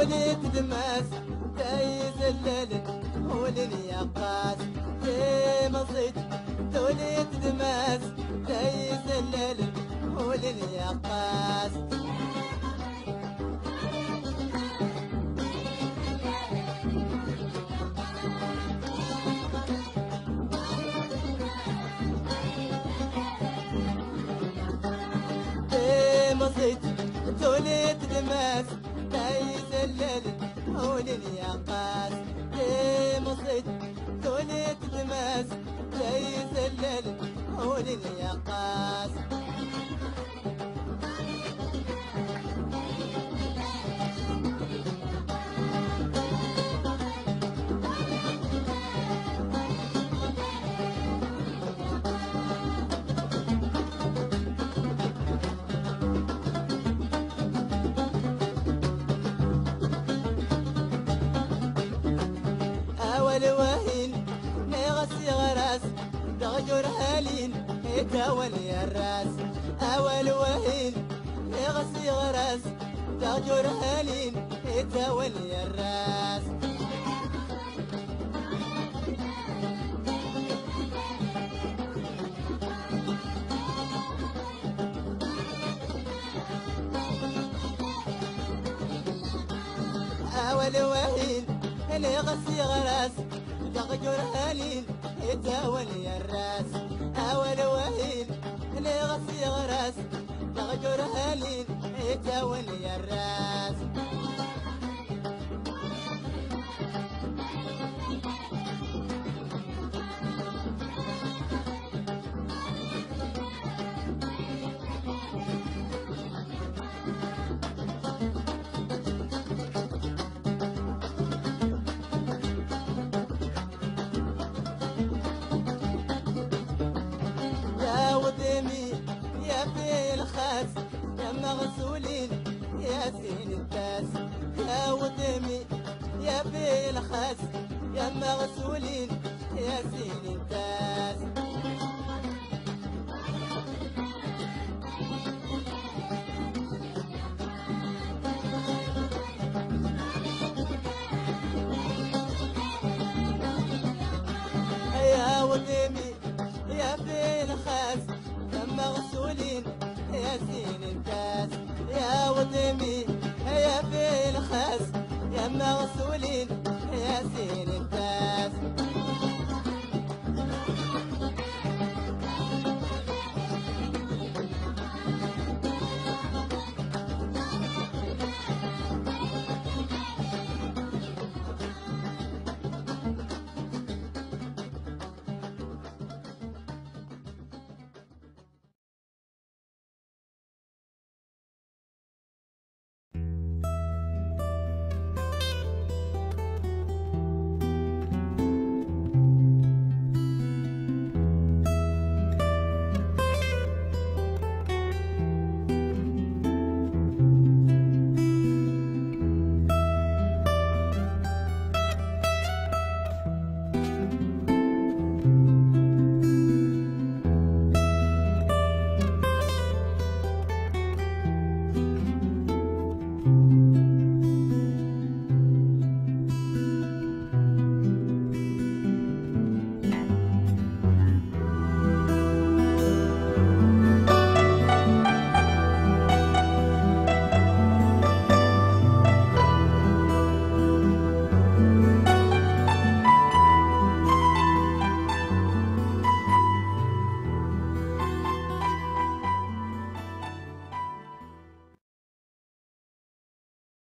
تولي تدماس تايز الليل ولن يقاس في مصيد تولي تدماس تايز الليل ولن يقاس مصيد تولي تدماس تايز الليل ولن يقاس مصيد تولي تدماس تايز الليل ولن يقاس الوهين نغسي غراس تغجر هالين يتولي الراس اول وهين نغسي غراس تغجر هالين يتولي الراس اول وهين نغسي غراس تغجر هالين يتولي الراس اول وهين نغسي غراس تغجر هالين يتولي الراس يا في الخاس يا مغسولين يا سين التاس يا ودمي يا في الخاس يا مغسولين يا سين التاس يا ودمي يا في الخاس يا مغسولين يا سين الكاس يا ودمي يا في الخاس يا مغسولين يا سين الكاس